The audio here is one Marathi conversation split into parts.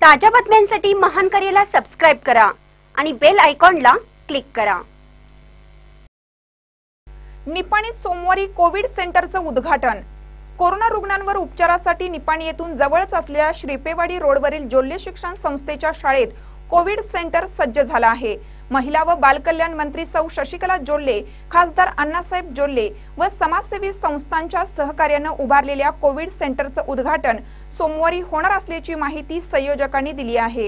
ताज्या बातम्यांसाठी महान करेला सबस्क्राइब करा आणि बेल आयकॉनला क्लिक करा। निपाणीत सोमवारी कोविड सेंटरचं उद्घाटन। कोरोना रुग्णांवर उपचारासाठी निपाणी येथून जवळच असलेल्या श्रीपेवाडी रोडवरील जोल्ले शिक्षण संस्थेच्या शाळेत कोविड सेंटर सज्ज झाला आहे। महिला व बालकल्याण मंत्री सौ शशिकला जोल्ले, खासदार अण्णासाहेब जोल्ले व समाजसेवी संस्थांच्या सहकार्याने उभारलेल्या कोविड सेंटरचं उद्घाटन सोमवारी होणार असल्याची माहिती संयोजकांनी दिली आहे।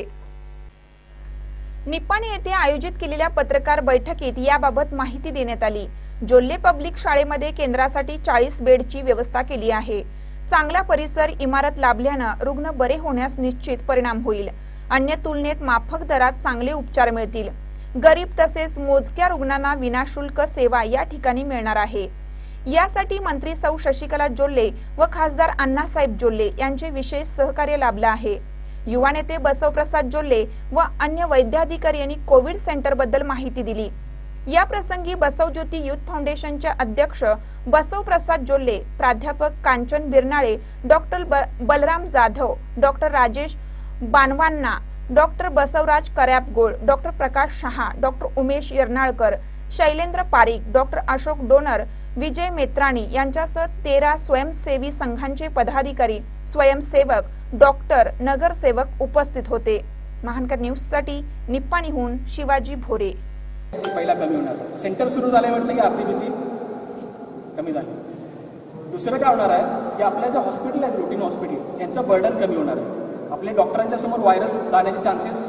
निपाणी येथे आयोजित केलेल्या पत्रकार बैठकीत याबाबत माहिती देण्यात आली। जोल्ले पब्लिक शाळेमध्ये केंद्रासाठी 40 बेडची व्यवस्था केली आहे। चांगला परिसर इमारत लाभल्याने रुग्ण बरे होण्यास निश्चित परिणाम होईल। अन्य तुलनेत माफक दरात चांगले उपचार मिळतील। गरीब तसेच मोजक्या रुग्णांना विनाशुल्क सेवा या ठिकाणी मिळणार आहे। यासाठी मंत्री सौ शशिकला जोल्ले व खासदार अण्णासाहेब जोल्ले यांचे विशेष सहकार्य लाभले आहे। युवा नेते बसवप्रसाद जोल्ले व अन्य वैद्याधिकारी यांनी कोविड सेंटर बद्दल माहिती दिली। या प्रसंगी बसवज्योती युथ फाउंडेशनचे अध्यक्ष बसवप्रसाद जोल्ले, प्राध्यापक Kanchan Biranale, doctor Balram Jadhav, doctor Rajesh Banavanna, doctor Basavaraj Karayapagol, doctor Prakash Shah, doctor Umesh Yarnalkar, Shailendra Parik, doctor Ashok Donar, Vijay Metrani यांच्यासह 13 स्वयंसेवी संघांचे पदाधिकारी, स्वयंसेवक, डॉक्टर, नगरसेवक उपस्थित होते। महानकर न्यूज साठी निप्पाणीहून शिवाजी भोरे। पहिला कमी होणार, सेंटर सुरू झाले म्हटलं की आपली भीती कमी झाली। दुसरं काय होणार आहे की आपल्या ज्या हॉस्पिटल आहेत, रुटीन हॉस्पिटल, यांचं बर्डन कमी होणार आहे। आपले डॉक्टरांच्या समोर व्हायरस जाण्याचे चान्सेस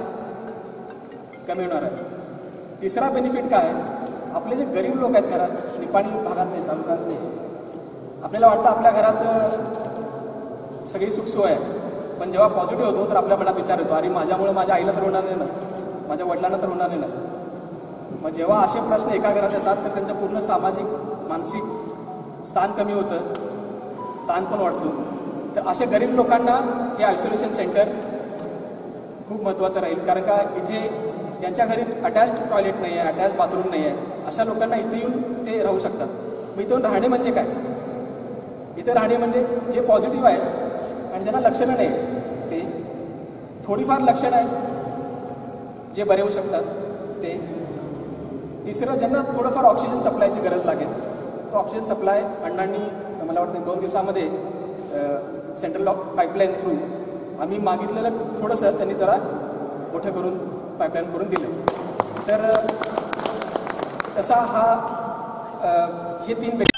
कमी होणार आहे। तिसरा बेनिफिट काय आहे, आपले जे गरीब लोक आहेत घरात, निपाणी भागातले, तालुक्यातले, आपल्याला वाटतं आपल्या घरात सगळी सुखसोय आहे, पण जेव्हा पॉझिटिव्ह होतो तर आपल्या मनात विचार येतो, अरे माझ्यामुळे माझ्या आईला तर होणार नाही ना, माझ्या वडिलांना तर होणार नाही ना। मग जेव्हा असे प्रश्न एका घरात येतात तर त्यांचं पूर्ण सामाजिक मानसिक स्थान कमी होतं, ताण पण वाढतो। तर अशा गरीब लोकांना हे आयसोलेशन सेंटर खूप महत्त्वाचं राहील, कारण का इथे ज्यांच्या घरी अटॅच्ड टॉयलेट नाही आहे, अटॅच बाथरूम नाही आहे, अशा लोकांना इथे येऊन ते राहू शकतात। मग इथून राहणे म्हणजे काय, इथे राहणे म्हणजे जे पॉझिटिव्ह आहेत आणि ज्यांना लक्षणं नाही ते, थोडीफार लक्षणं आहेत जे बरे होऊ शकतात ते। तिसरं, ज्यांना थोडंफार ऑक्सिजन सप्लायची गरज लागेल तो ऑक्सिजन सप्लाय अण्णांनी मला वाटतं 2 दिवसामध्ये सेंट्रल पाईपलाईन थ्रू आम्ही मागितलेलं थोडंसं त्यांनी जरा मोठं करून पाईपलाईन करून दिलं। तर तसा हा हे 3